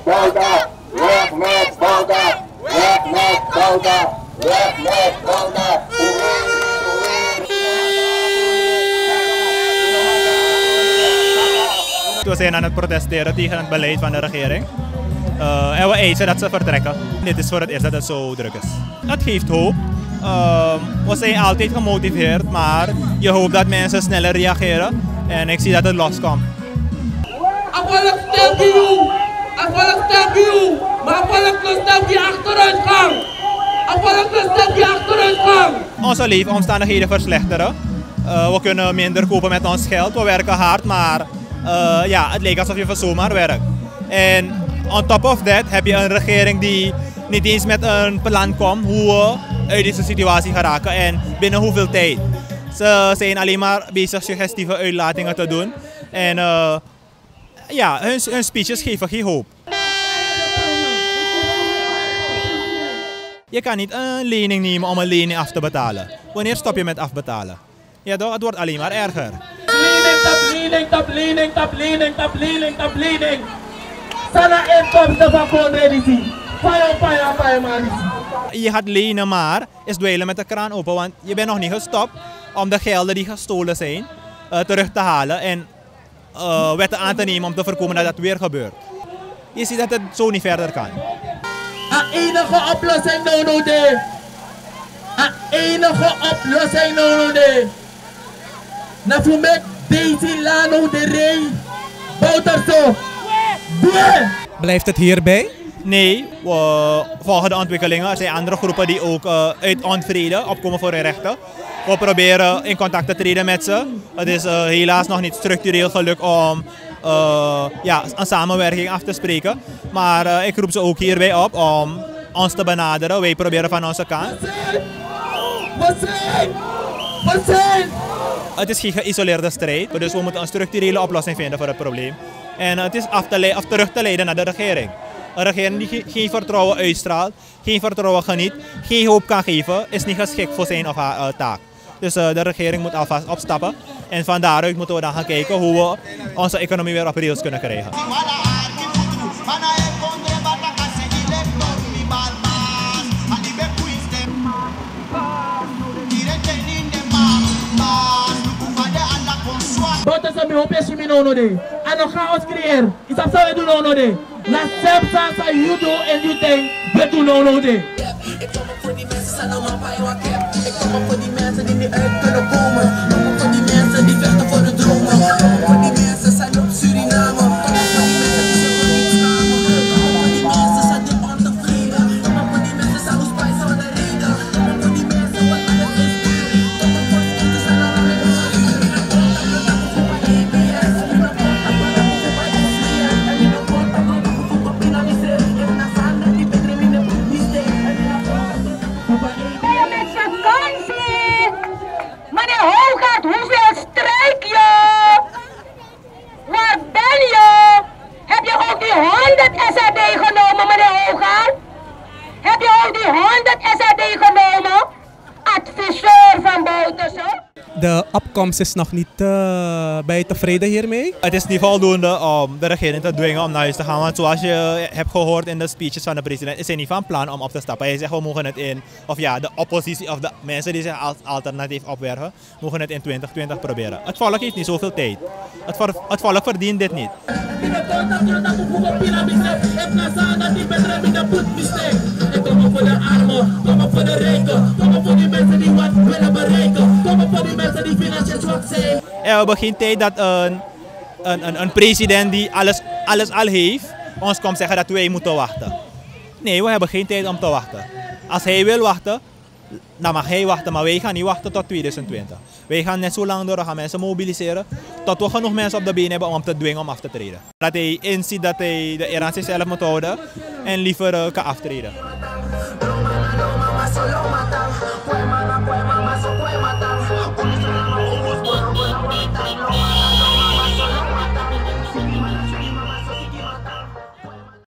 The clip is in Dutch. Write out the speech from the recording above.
Bouterse! Weg met Bouterse! Weg met Bouterse! Weg met Bouterse! We zijn aan het protesteren tegen het beleid van de regering. En we eisen dat ze vertrekken. Dit is voor het eerst dat het zo druk is. Het geeft hoop. We zijn altijd gemotiveerd, maar je hoopt dat mensen sneller reageren. En ik zie dat het loskomt. Afvallig stel u! Afvallig stel u! Maar afvallig stel die achteruitgang! Afvallig stel die achteruitgang! Onze leefomstandigheden verslechteren. We kunnen minder kopen met ons geld. We werken hard, maar ja, het lijkt alsof je voor zomaar werkt. En on top of that heb je een regering die niet eens met een plan komt hoe we uit deze situatie geraken en binnen hoeveel tijd. Ze zijn alleen maar bezig suggestieve uitlatingen te doen. En ja, hun speeches geven geen hoop. Je kan niet een lening nemen om een lening af te betalen. Wanneer stop je met afbetalen? Ja toch, het wordt alleen maar erger. Lening. Sana inkomsten van Conredici. Je gaat lenen, maar is dweilen met de kraan open, want je bent nog niet gestopt om de gelden die gestolen zijn terug te halen en wetten aan te nemen om te voorkomen dat dat weer gebeurt. Je ziet dat het zo niet verder kan. Enige oplossing nodig. Na voor mij Desi Bouterse. Blijft het hierbij? Nee, we volgen de ontwikkelingen. Er zijn andere groepen die ook uit onvrede opkomen voor hun rechten. We proberen in contact te treden met ze. Het is helaas nog niet structureel gelukt om ja, een samenwerking af te spreken. Maar ik roep ze ook hierbij op om ons te benaderen. Wij proberen van onze kant. Het is geen geïsoleerde strijd, dus we moeten een structurele oplossing vinden voor het probleem. En het is terug te leiden naar de regering. Een regering die geen vertrouwen uitstraalt, geen vertrouwen geniet, geen hoop kan geven, is niet geschikt voor zijn of haar taak. Dus de regering moet alvast opstappen en van daaruit moeten we dan gaan kijken hoe we onze economie weer op rails kunnen krijgen. Bouterse mi hoop je nono de. En dan gaan we creëren. Iets op zou je doen nono de. Na sepsa sa you do and you think we doen nono de. Ik kom op voor die mensen, zijn allemaal bij wat ik heb. Ik kom op voor die mensen die niet uit kunnen komen. Ik kom op voor die mensen die vechten voor de dromen. Ik kom op voor die mensen, zijn op Suriname. Ik kom op voor die mensen die zich voor niets namen. Ik kom op voor die mensen, zijn diep ontevreden. Ik kom op voor die mensen, zijn hoe spijt van de reden. Ik kom op voor die mensen, wat alles is duur. Ik kom op voor die mensen, zijn allemaal met ons duur. Hoeveel strijk je? Waar ben je? Heb je ook die 100 SRD genomen, meneer Hoogaard? Heb je ook die 100 SRD genomen? Adviseur van Bouterse? De opkomst is nog niet, ben je tevreden hiermee? Het is niet voldoende om de regering te dwingen om naar huis te gaan, want zoals je hebt gehoord in de speeches van de president, is hij niet van plan om op te stappen. Hij zegt we mogen het in, of ja, de oppositie of de mensen die zich als alternatief opwerven, mogen het in 2020 proberen. Het volk heeft niet zoveel tijd. Het volk verdient dit niet. Ik kom op voor de armen, kom op voor de rijken, kom op voor die mensen die wat willen bereiken, kom op voor die mensen die financieel zwak zijn. We hebben geen tijd dat een president die alles al heeft, ons komt zeggen dat wij moeten wachten. Nee, we hebben geen tijd om te wachten. Als hij wil wachten, dan mag hij wachten, maar wij gaan niet wachten tot 2020. Wij gaan net zo lang door, we gaan mensen mobiliseren, tot we genoeg mensen op de been hebben om te dwingen om af te treden. Dat hij inziet dat hij de eer aan zichzelf moet houden en liever kan aftreden.